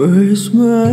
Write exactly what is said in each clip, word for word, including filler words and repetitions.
Where's my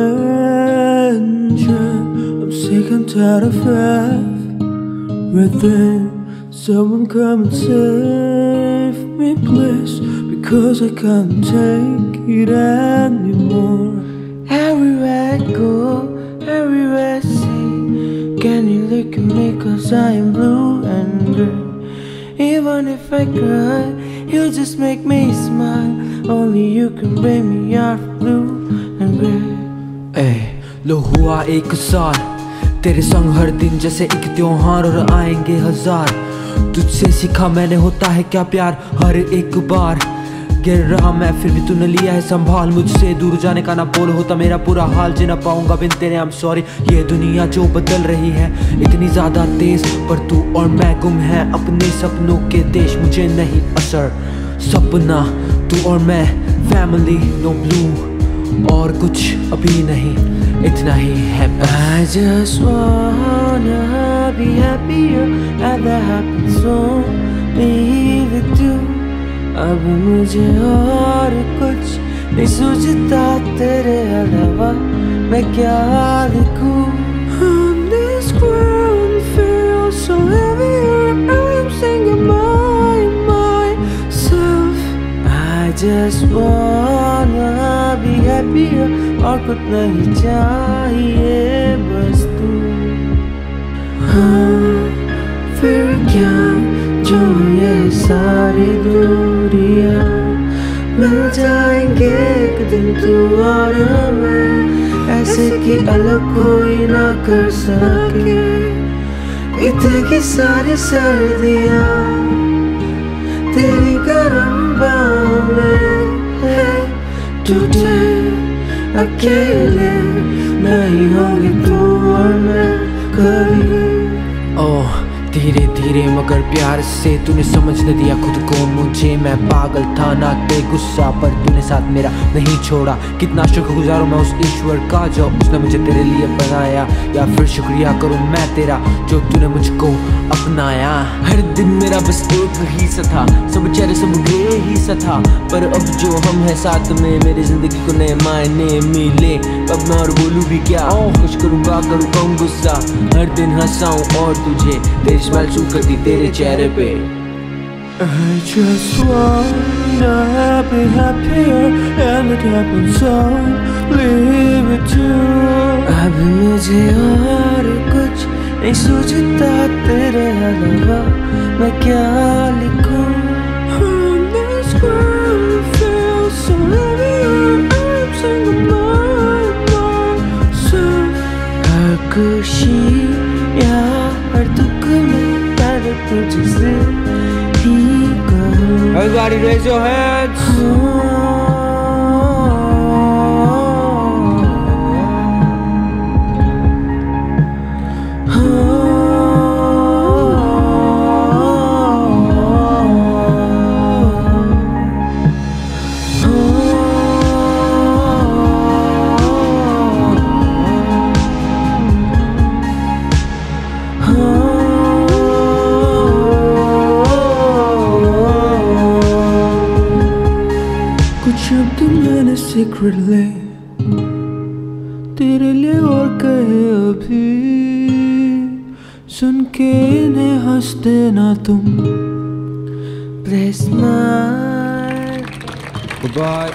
engine? I'm sick and tired of everything. Someone come and save me, please, because I can't take it anymore. Everywhere I go, everywhere I see, can you look at me, cause I am blue and grey. Even if I cry, you just make me smile. Only you can bring me out of blue and grey. ए लो हुआ एक साल तेरे संग हर दिन जैसे एक त्योहार, और आएंगे हजार। तुझसे सीखा मैंने होता है क्या प्यार, हर एक बार गिर रहा मैं फिर भी तूने लिया है संभाल। मुझसे दूर जाने का ना बोल, होता मेरा पूरा हाल, जीना पाऊंगा बिन तेरे। I'm sorry, ये दुनिया जो बदल रही है इतनी ज्यादा तेज, पर तू और मैं गुम है अपने सपनों के देश। मुझे नहीं असर सपना तू और मैं, फैमिली नो ब्लू, और कुछ अभी नहीं, इतना ही है बस। I just wanna be happier, and that happens only with you. अब मुझे और कुछ नहीं सूझता तेरे अलावा, मैं क्या लिखूं? On this ground feels so heavier, I'm singing my myself. I just wanna be happier, और कुछ नहीं चाहिए बस तू। हाँ फिर क्या जो ये सारी दूरियां मिल जाएंगे एक दिन तू और मैं, ऐसे कि अलग कोई ना कर सके। इतनी सारी सर्दियां तेरी गर्म बाहों में है, टूटे अकेले नहीं होंगे तू और मैं कभी। ओह धीरे धीरे मगर प्यार से तूने समझ न दिया खुद को मुझे। मैं पागल था ना बेगुस्सा, पर तूने साथ मेरा नहीं छोड़ा। कितना शुक्रगुजार मैं उस ईश्वर का जो उसने मुझे तेरे लिए बनाया, या फिर शुक्रिया करूं मैं तेरा जो तूने मुझको अपनाया। हर दिन मेरा बस एक ही सा था, सब चेहरे सब ग्रे ही सा था, पर अब जो हम हैं साथ में मेरी जिंदगी को नए मायने मिले। अब मैं और बोलूं भी क्या, खुश करूंगा करूं कम गुस्सा, हर दिन हंसाऊं और तुझे तेरी स्माइल सूट करती तेरे चेहरे पे। I just wanna be happier, and it happens only with you. अब मुझे और कुछ नहीं सूझता तेरे अलावा, मैं क्या लिखूं? On this ground feels so heavier, I'm singing my myself. हर खुशी या हर दुख में प्यार तुझसे ही कहूं। Everybody raise your hands. शब्द मैंने secretly तेरे लिए और कहे अभी, सुन के इन्हें हंसते ना तुम। Bless my Goodbye.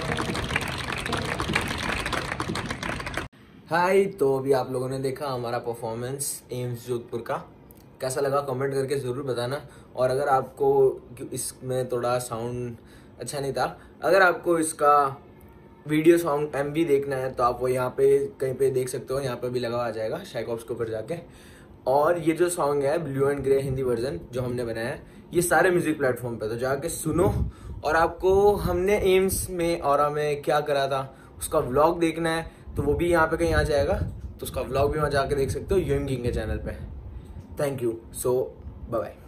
हाय, तो अभी आप लोगों ने देखा हमारा परफॉर्मेंस एम्स जोधपुर का। कैसा लगा कमेंट करके ज़रूर बताना। और अगर आपको इसमें थोड़ा साउंड अच्छा नहीं था, अगर आपको इसका वीडियो सॉन्ग एमवी देखना है तो आप वो यहाँ पे कहीं पे देख सकते हो, यहाँ पे भी लगा आ जाएगा शाइकॉप्स के ऊपर जाके। और ये जो सॉन्ग है blue and grey Hindi version जो हमने बनाया है, ये सारे म्यूजिक प्लेटफॉर्म पे, तो जाके सुनो। और आपको हमने एम्स में और हमें क्या करा था उसका व्लॉग देखना है तो वो भी यहाँ पे कहीं आ जाएगा, तो उसका व्लॉग भी वहाँ जाके देख सकते हो यूएम किंग के चैनल पे। Thank you, so bye bye.